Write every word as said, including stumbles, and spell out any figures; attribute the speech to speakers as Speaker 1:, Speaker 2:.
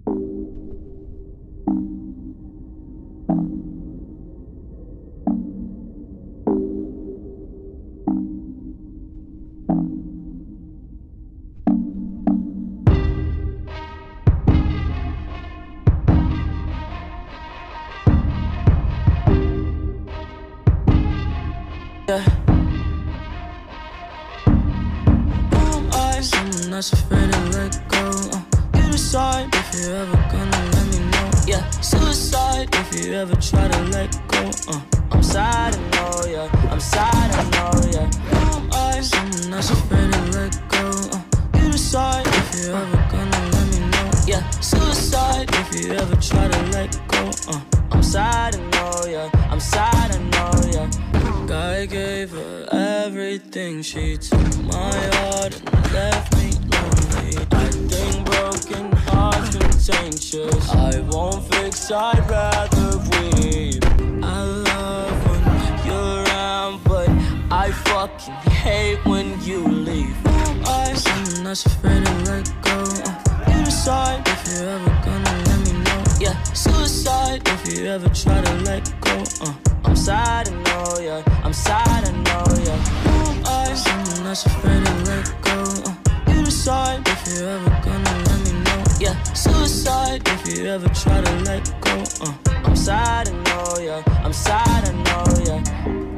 Speaker 1: Yeah. Who am I? Someone that's afraid to let go. Uh, you decide if you're ever gonna let me know. Yeah, suicide if you ever try to let go. Uh, I'm sad, I know, yeah. I'm sad, I know, yeah. Who am I? Someone that's afraid to let go. Uh, you decide if you're ever gonna let me know. Yeah, suicide if you ever try to let go. Uh, I'm sad, I know, yeah. I'm sad, I know, yeah. I gave her everything, she took my heart and left me lonely. I think broken hearts contentious, I won't fix, I'd rather weep. I love when you're around, but I fucking hate when you leave. I'm someone that's afraid to let go. uh, You decide if you're ever gonna let me know. Yeah, suicide if you ever try to let go. uh, I'm sad, I know, yeah. I'm sad, I know, yeah. Who am I? Someone that's afraid to let go. Uh, you decide if you're ever gonna let me know. Yeah, suicide if you ever try to let go. Uh, I'm sad, I know, yeah. I'm sad, I know, yeah.